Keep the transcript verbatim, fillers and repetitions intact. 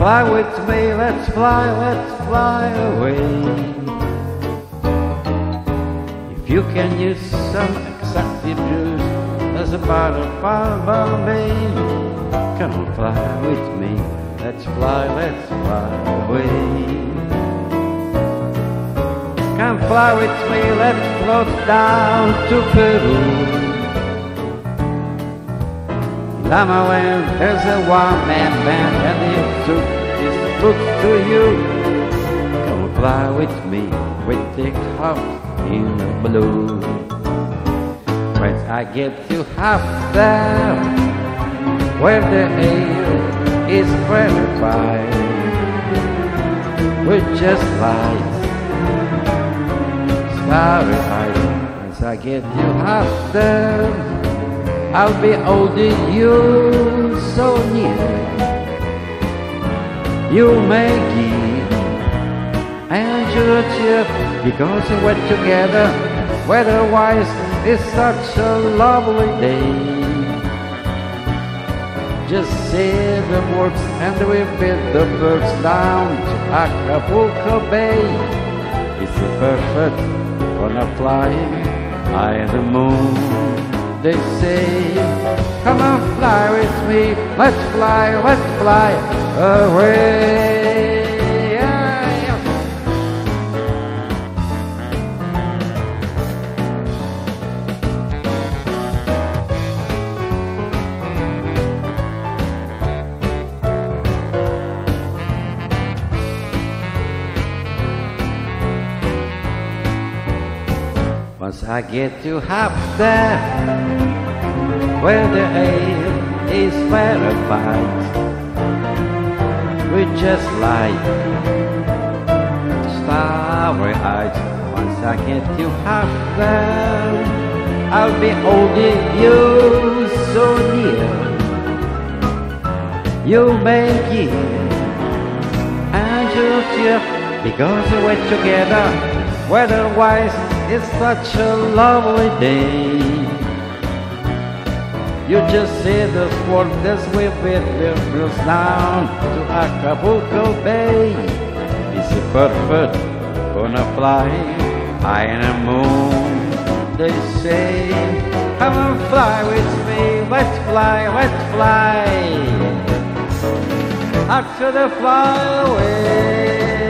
fly with me, let's fly, let's fly away. If you can use some exotic juice as a butterfly, baby, come and fly with me, let's fly, let's fly away. Come fly with me, let's float down to Peru. Lama, when there's a one-man band and the suit is put to you. Come fly with me, we take off in blue. When I get you half there, where the air is rarefied, we're just like starry-eyed. Once I get you half there, I'll be holding you so near. You make it, and you're cheer because we're together. Weather-wise, it's such a lovely day. Just say the words and we beat the birds down to Acapulco Bay. It's a perfect gonna fly high in the moon. They say, come on, fly with me, let's fly, let's fly away. Once I get you up there, where the air is rarefied, we just like starry-eyed. Once I get you up there, I'll be holding you so near. You make it, and you'll cheer because we're together. Weather-wise, it's such a lovely day. You just see the sport as we beat the bills down to Acapulco Bay. It's a perfect gonna fly high in the moon. They say, come on, fly with me, let's fly, let's fly. Out to the fly away.